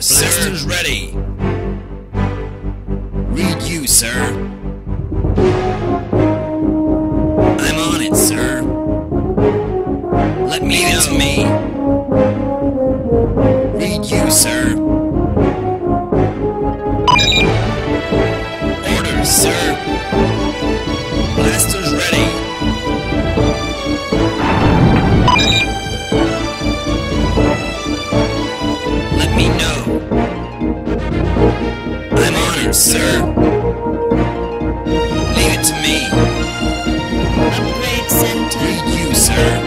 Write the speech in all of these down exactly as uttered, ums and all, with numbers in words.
Orders, sir. Blasters ready. Read you, sir. I'm on it, sir. Let me Leave it to me. Read you, sir. Orders, sir. Blasters ready. Let me know. I'm honored, sir. Leave it to me. Upgrade center. Read you, sir.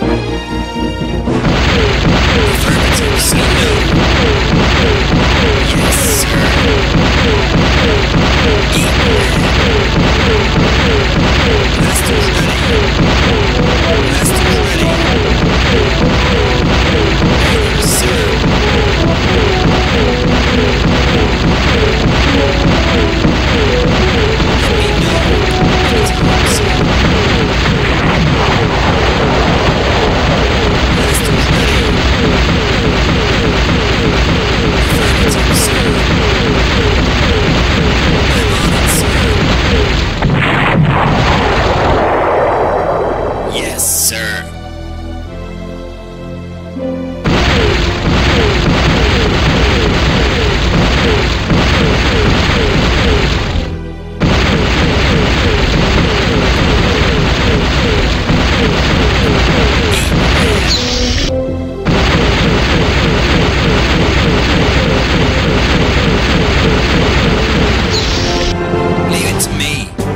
Affirmative, say no. Yes, sir. Eat Blasters ready. Blasters ready. Orders, sir. Let me know anytime, sir. Blasters ready. Affirmative, sir. I'm on it, sir. Yes, sir. Leave it to me.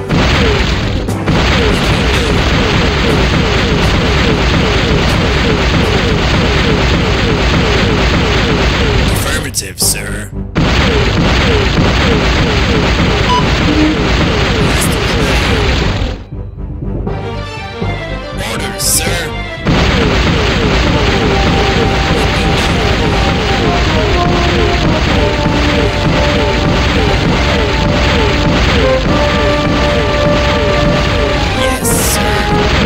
Affirmative, sir. Orders, sir. Yes, sir.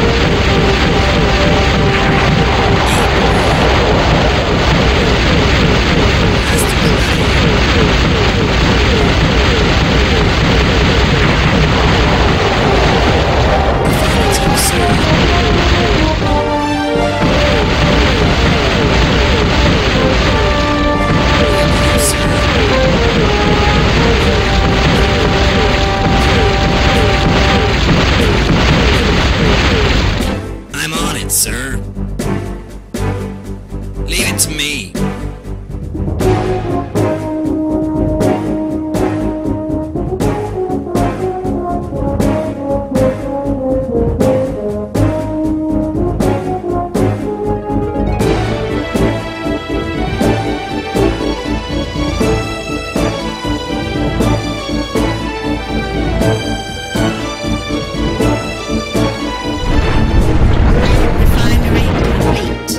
Affirmative, sir. I'm on it, sir. Leave it to me. Refinery complete.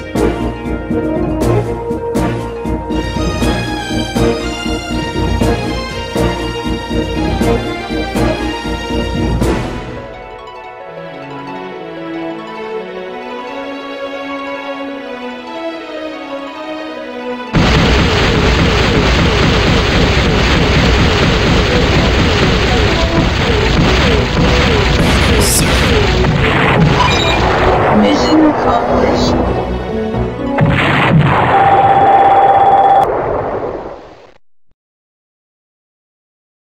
Sir. Mission accomplished.